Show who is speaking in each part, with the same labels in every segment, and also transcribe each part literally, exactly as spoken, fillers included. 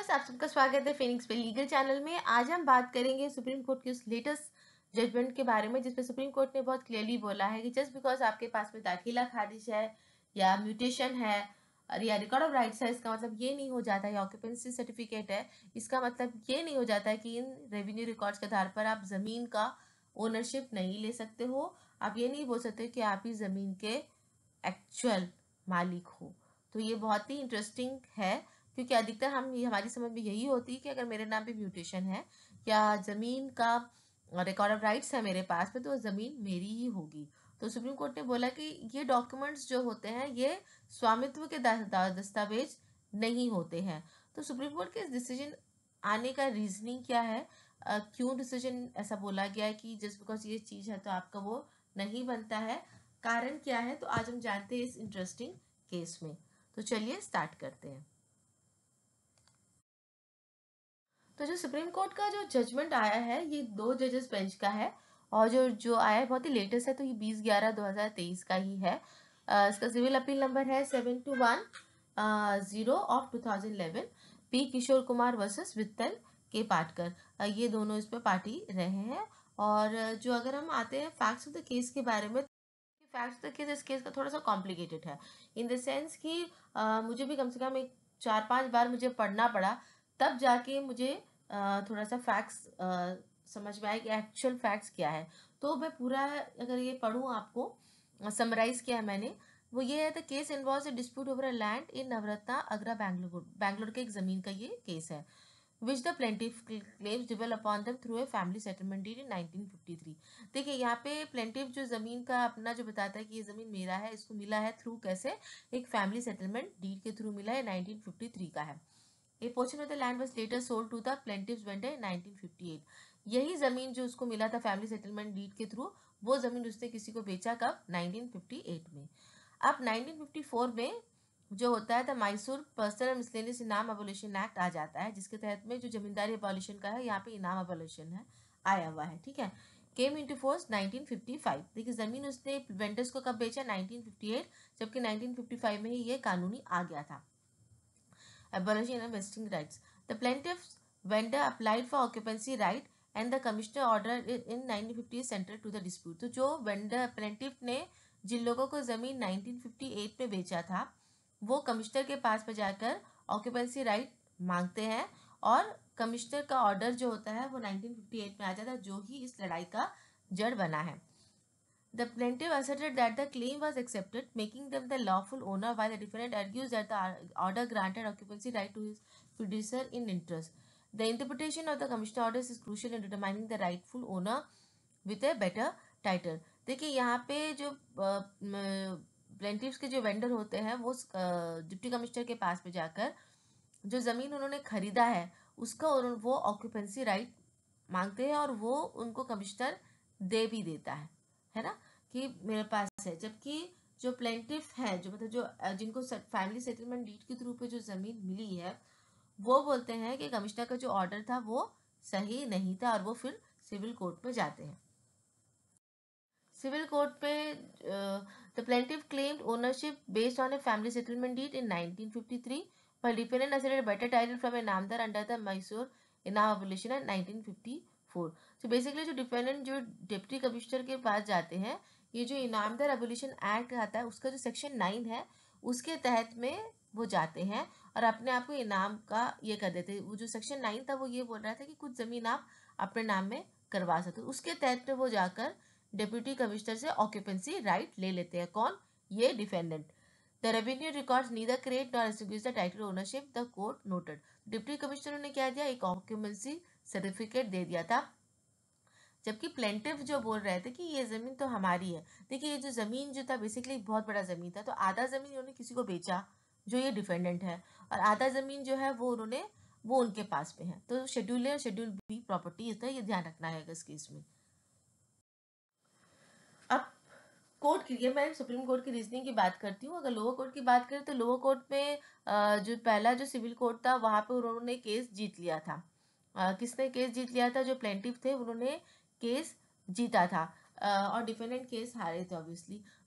Speaker 1: Viewers, आप सबका स्वागत है फिनिक्स पे लीगल चैनल में। आज हम बात करेंगे सुप्रीम कोर्ट की उस लेटेस्ट जजमेंट के बारे में जिसमें सुप्रीम कोर्ट ने बहुत क्लियरली बोला है कि जस्ट बिकॉज आपके पास में दाखिला खारिज है या म्यूटेशन है और या रिकॉर्ड ऑफ राइट्स है, इसका मतलब ये नहीं हो जाता है, या ऑक्यूपेंसी सर्टिफिकेट है, इसका मतलब ये नहीं हो जाता है कि इन रेवेन्यू रिकॉर्ड्स के आधार पर आप जमीन का ओनरशिप नहीं ले सकते हो। आप ये नहीं बोल सकते कि आप ही जमीन के एक्चुअल मालिक हो। तो ये बहुत ही इंटरेस्टिंग है क्योंकि अधिकतर हम हमारी समझ में यही होती है कि अगर मेरे नाम पे म्यूटेशन है या जमीन का रिकॉर्ड ऑफ राइट्स है मेरे पास में, तो जमीन मेरी ही होगी। तो सुप्रीम कोर्ट ने बोला कि ये डॉक्यूमेंट्स जो होते हैं ये स्वामित्व के दस्तावेज नहीं होते हैं। तो सुप्रीम कोर्ट के इस डिसीजन आने का रीजनिंग क्या है, uh, क्यों डिसीजन ऐसा बोला गया है कि जस्ट बिकॉज ये चीज है तो आपका वो नहीं बनता है, कारण क्या है, तो आज हम जानते हैं इस इंटरेस्टिंग केस में। तो चलिए स्टार्ट करते हैं। तो जो सुप्रीम कोर्ट का जो जजमेंट आया है ये दो जजेस बेंच का है और जो जो आया है बहुत ही लेटेस्ट है, तो ये बीस ग्यारह दो हजार तेईस का ही है। uh, इसका सिविल अपील नंबर है seven two one zero of two thousand eleven. P Kishore Kumar versus Vittal K Patkar, uh, ये दोनों इस पे पार्टी रहे हैं। और जो अगर हम आते हैं फैक्ट्स ऑफ द केस के बारे में, फैक्ट्स ऑफ द केस इस केस का थोड़ा सा कॉम्प्लिकेटेड है इन द सेंस कि uh, मुझे भी कम से कम एक चार पांच बार मुझे पढ़ना पड़ा, तब जाके मुझे थोड़ा सा फैक्ट्स समझ में आए कि एक्चुअल फैक्ट्स क्या है। तो मैं पूरा अगर ये पढ़ूँ आपको समराइज किया है मैंने, वो ये है the case involves a dispute over a land in Navaratna Agra Bangalore. Bangalore के एक जमीन का ये केस है which the plaintiff claims developed upon them through a family settlement deed in nineteen fifty three. देखिए यहाँ पे प्लेंटिफ जो जमीन का अपना जो बताता है कि ये जमीन मेरा है, इसको मिला है थ्रू कैसे, एक फैमिली सेटलमेंट डीड के थ्रू मिला है, नाइनटीन फिफ्टी थ्री का है। A portion of the land was later sold to the plaintiff's vendor in nineteen fifty eight. यही जमीन जो उसको मिला था फैमिली सेटलमेंट डीड के थ्रू, वो जमीन उसने किसी को बेचा कब, नाइनटीन फिफ्टी एट में। अब नाइनटीन फिफ्टी फोर में जो होता है the Mysore personal and miscellaneous inam abolition act आ जाता है, जिसके तहत में जो जमींदारी अबोलिशन का है, यहाँ पे इनाम अबोलिशन है आया हुआ है, ठीक है। Came into force nineteen fifty five. देखिए जमीन उसने वेंडर्स को कब बेचा, नाइनटीन फिफ्टी एट, जबकि नाइनटीन फिफ्टी फाइव में ही ये कानूनी आ गया था। Abolition of vesting rights. The plaintiff's vendor applied for occupancy right and the commissioner ordered it in nineteen fifty central to the dispute. तो जो वेंडर प्लेंटिफ ने जिन लोगों को जमीन नाइनटीन फिफ्टी एट में बेचा था, वो कमिश्नर के पास में जाकर ऑक्यूपेंसी राइट मांगते हैं और कमिश्नर का ऑर्डर जो होता है वो नाइनटीन फिफ्टी एट में आ जाता है, जो ही इस लड़ाई का जड़ बना है। The plaintiff asserted that the claim was accepted, making them the lawful owner, while the defendant argues that the order granted occupancy right to his fiduciary in interest. The interpretation of the commissioner orders is crucial in determining the rightful owner with a better title. देखिए यहाँ पे जो प्लेंटिफ्स के जो vendor होते हैं वो deputy commissioner के पास में जाकर जो जमीन उन्होंने खरीदा है उसका वो ऑक्यूपेंसी राइट मांगते हैं और वो उनको कमिश्नर दे भी देता है है ना, कि मेरे पास है। जबकि जो प्लेंटिफ है, जो मतलब जो जिनको फैमिली सेटलमेंट डीड के थ्रू पे जो जमीन मिली है, वो बोलते हैं कि कमिश्नर का जो ऑर्डर था वो सही नहीं था और वो फिर सिविल कोर्ट में जाते हैं। सिविल कोर्ट पे the plaintiff claimed ownership based on a family settlement deed in nineteen fifty three, while defendant asserted better title from a नामदार under the Mysore inam abolition in nineteen fifty four. तो basically जो defendant जो deputy commissioner के पास जाते हैं, ये जो इनामदार एबोलिशन एक्ट आता है उसका जो सेक्शन नाइन है उसके तहत में वो जाते हैं और अपने आप को इनाम का ये कर देते हैं। वो जो सेक्शन नाइन था वो ये बोल रहा था कि कुछ जमीन आप अपने नाम में करवा सकते हो, उसके तहत में वो जाकर डिप्टी कमिश्नर से ऑक्यूपेंसी राइट ले लेते हैं। कौन, ये defendant. The revenue records neither create nor extinguish the title ownership, the court noted. Deputy commissioner ने क्या दिया, एक ऑक्यूपेंसी सर्टिफिकेट दे दिया था, जबकि प्लेंटिफ जो बोल रहे थे कि ये जमीन तो हमारी है। देखिए ये जो जमीन जो था बेसिकली बहुत बड़ा जमीन था, तो आधा जमीन उन्होंने किसी को बेचा जो ये डिफेंडेंट है और आधा जमीन जो है वो उन्होंने वो उनके पास में है। तो शेड्यूल ए और शेड्यूल बी प्रॉपर्टी होता है, ये ध्यान रखना है इस केस में। अब कोर्ट की, ये मैं सुप्रीम कोर्ट की रीजनिंग की बात करती हूँ। अगर लोअर कोर्ट की बात करें तो लोअर कोर्ट में जो पहला जो सिविल कोर्ट था वहां पे उन्होंने केस जीत लिया था। किसने केस जीत लिया था, जो प्लेंटिफ थे उन्होंने केस जीता था और डिफेंडेंट केस हारे थे ऑब्वियसली।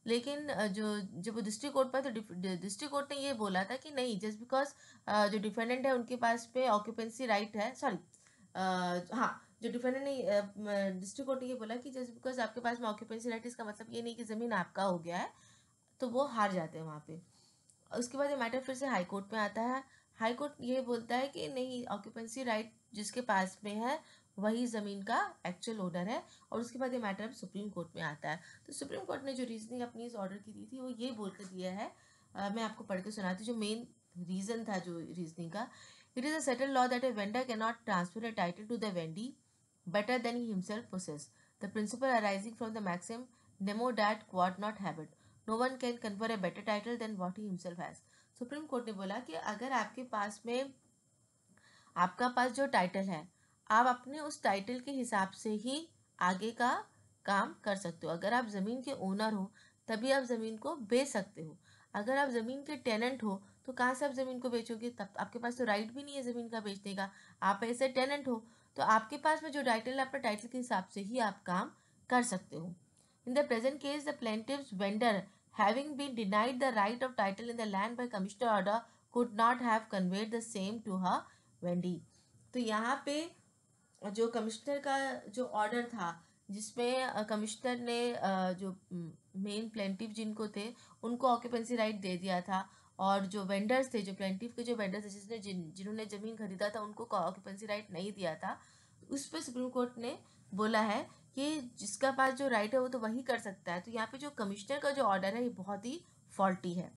Speaker 1: लेकिन अ, जो जब वो डिस्ट्रिक्ट कोर्ट पर, तो डिस्ट्रिक्ट कोर्ट ने ये बोला था कि नहीं, जस्ट बिकॉज जो डिफेंडेंट है उनके पास पे ऑक्यूपेंसी राइट है, सॉरी हाँ, जो डिफेंडेंट ने, डिस्ट्रिक्ट कोर्ट ने ये बोला कि जस्ट बिकॉज आपके पास में ऑक्यूपेंसी राइट, इसका मतलब ये नहीं कि ज़मीन आपका हो गया है, तो वो हार जाते हैं वहाँ पे। उसके बाद ये मैटर फिर से हाई कोर्ट में आता है। हाई कोर्ट ये बोलता है कि नहीं, ऑक्यूपेंसी राइट जिसके पास में है वही ज़मीन का एक्चुअल ओनर है। और उसके बाद ये मैटर सुप्रीम कोर्ट में आता है। तो सुप्रीम कोर्ट ने जो रीजनिंग अपनी इस ऑर्डर की दी थी वो ये बोल कर दिया है, आ, मैं आपको पढ़ के सुनाती हूँ जो मेन रीज़न था जो रीजनिंग का। It is a settle law that a vendor can not transfer a title to the vendee better than he himself possess. The principle arising from the maxim nemo dat quod not habet. No one can confer a better title than what he himself has. Supreme court ने बोला कि अगर आपके पास में, आपका पास जो title है, आप अपने उस टाइटल के हिसाब से ही आगे का काम कर सकते हो। अगर आप ज़मीन के ओनर हो तभी आप ज़मीन को बेच सकते हो। अगर आप ज़मीन के टेनेंट हो तो कहाँ से आप ज़मीन को बेचोगे? तब आपके पास तो राइट भी नहीं है ज़मीन का बेचने का। आप ऐसे टेनेंट हो तो आपके पास में जो टाइटल है, अपने टाइटल के हिसाब से ही आप काम कर सकते हो। In the present case the plaintiff's vendor having been denied the right of title in the land by commissioner order could not have conveyed the same to her vendee. तो यहाँ पे जो कमिश्नर का जो ऑर्डर था, जिसमें commissioner ने जो मेन प्लेंटिव जिनको थे उनको ऑक्यूपेंसी राइट दे दिया था, और जो वेंडर्स थे, जो प्लेंटिव के जो वेंडर्स थे जिसने जिन जिन्होंने ज़मीन खरीदा था उनको ऑक्यूपेंसी राइट नहीं दिया था। उस पर सुप्रीम कोर्ट ने बोला है कि जिसका पास जो राइट है वो तो वही कर सकता है। तो यहाँ पे जो कमिश्नर का जो ऑर्डर है ये बहुत ही फॉल्टी है।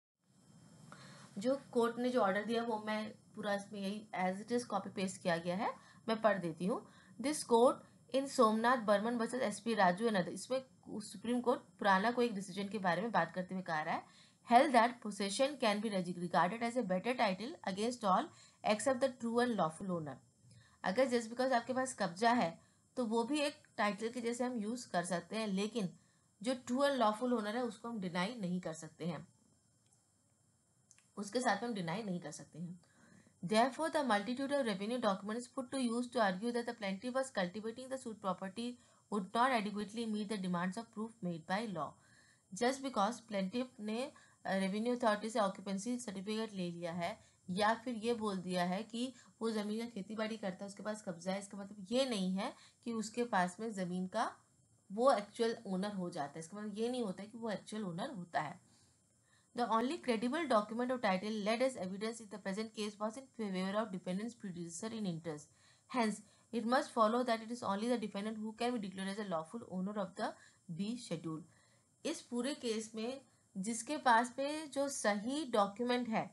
Speaker 1: जो कोर्ट ने जो ऑर्डर दिया वो मैं पूरा इसमें यही as it is copy paste किया गया है, मैं पढ़ देती हूँ। This court in Somnath Burman versus S P Raju and other, इसमें सुप्रीम कोर्ट पुराना कोई एक डिसीजन के बारे में बात करते हुए कह रहा है, held that possession can be regarded as a better title against all except the true and lawful owner. अगर जस्ट बिकॉज आपके पास कब्जा है तो वो भी एक टाइटल के जैसे हम यूज कर सकते हैं, लेकिन जो ट्रू एंड लॉफुल ओनर है उसको हम डिनाई नहीं कर सकते हैं, उसके साथ में हम डिनाई नहीं कर सकते हैं। Therefore, the multitude of revenue documents put to use to argue that the plaintiff was cultivating the suit property would not adequately meet the demands of proof made by law. Just because plaintiff ने revenue authority से occupancy certificate ले लिया है या फिर ये बोल दिया है कि वो ज़मीन का खेती बाड़ी करता है, उसके पास कब्जा है, इसका मतलब ये नहीं है कि उसके पास में ज़मीन का वो एक्चुअल ओनर हो जाता है। इसका मतलब ये नहीं होता है कि वो एक्चुअल ओनर होता है। The only credible document of title led as evidence in the present case was in favor of defendant's predecessor in interest. Hence, it must follow that it is only the defendant who can be declared as a lawful owner of the B schedule. इस पूरे case में जिसके पास में जो सही document है,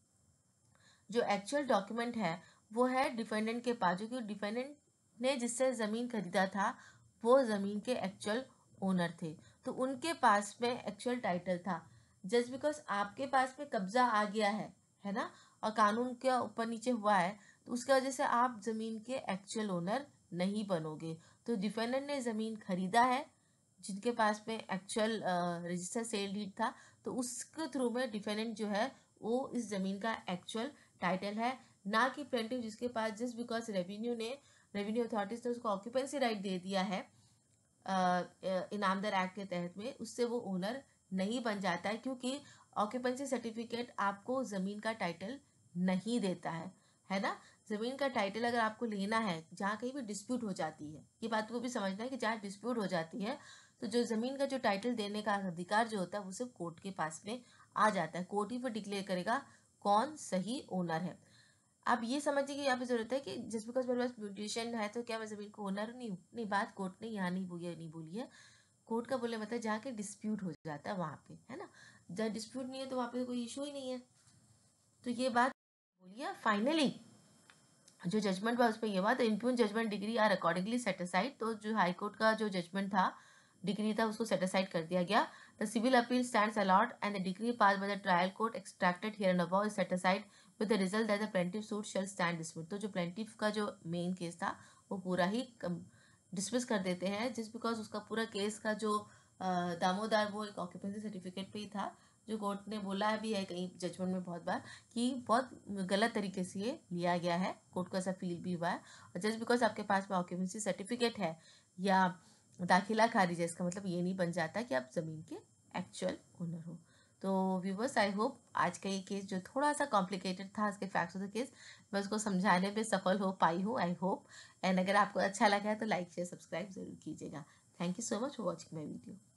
Speaker 1: जो actual document है, वो है डिफेंडेंट के पास, जो कि डिफेंडेंट ने जिससे ज़मीन खरीदा था वो ज़मीन के एक्चुअल ओनर थे, तो उनके पास में एक्चुअल टाइटल था। जस्ट बिकॉज आपके पास में कब्जा आ गया है है ना, और कानून के ऊपर नीचे हुआ है, तो उसकी वजह से आप ज़मीन के एक्चुअल ओनर नहीं बनोगे। तो डिफेंडेंट ने ज़मीन खरीदा है जिनके पास में एक्चुअल रजिस्टर सेल डीड था, तो उसके थ्रू में डिफेंडेंट जो है वो इस ज़मीन का एक्चुअल टाइटल है, ना कि प्लेंटिफ जिसके पास जस्ट बिकॉज रेवेन्यू ने रेवेन्यू अथॉरिटीज ने उसको ऑक्यूपेंसी राइट दे दिया है इनामदार एक्ट के तहत में, उससे वो ओनर नहीं बन जाता है, क्योंकि ऑक्यूपेंसी सर्टिफिकेट आपको ज़मीन का टाइटल नहीं देता है, है ना। ज़मीन का टाइटल अगर आपको लेना है जहाँ कहीं भी डिस्प्यूट हो जाती है, ये बात को भी समझना है कि जहाँ डिस्प्यूट हो जाती है तो जो ज़मीन का जो टाइटल देने का अधिकार जो होता है वो सिर्फ कोर्ट के पास में आ जाता है। कोर्ट ही फिर डिक्लेयर करेगा कौन सही ओनर है। आप ये समझिए कि यहाँ पे जरूरत है कि जस्ट बिकॉज मेरे पास म्यूटेशन है तो क्या मैं ज़मीन को ओनर नहीं हूँ, नहीं, बात कोर्ट ने यहाँ नहीं बोली नहीं बोली है। कोर्ट का बोले मतलब जहाँ के डिस्प्यूट हो जाता है वहाँ पे, है ना, जहाँ डिस्प्यूट नहीं है तो वहाँ पे कोई इशू ही नहीं है। तो ये बात बोलिए। फाइनली जो जजमेंट हुआ उस पर यह हुआ, the impugned judgment decree are accordingly set aside. तो जो हाई कोर्ट का जो जजमेंट था, डिग्री था, उसको सेटिसाइड कर दिया गया। The civil appeal stands allowed and the decree passed by the trial court extracted here and above is set aside with the result that the plaintiff suit shall stand dismissed. तो जो plaintiff का जो main case था वो पूरा ही dismiss कर देते हैं, जिस बिकॉज उसका पूरा केस का जो दामोदार वो एक ऑक्यूपेंसी सर्टिफिकेट पे ही था, जो कोर्ट ने बोला भी है कहीं जजमेंट में बहुत बार कि बहुत गलत तरीके से ये लिया गया है, कोर्ट को ऐसा फील भी हुआ है। और जस्ट बिकॉज आपके पास में ऑक्यूपेंसी सर्टिफिकेट है या दाखिला खारिज है, इसका मतलब ये नहीं बन जाता कि आप ज़मीन के एक्चुअल ओनर हो। तो व्यूवर्स, आई होप आज का ये केस जो थोड़ा सा कॉम्प्लिकेटेड था, इसके फैक्ट्स ऑफ द केस मैं उसको समझाने में सफल हो पाई हूँ, आई होप। एंड अगर आपको अच्छा लगा है तो लाइक शेयर सब्सक्राइब जरूर कीजिएगा। Thank you so much for watching my video.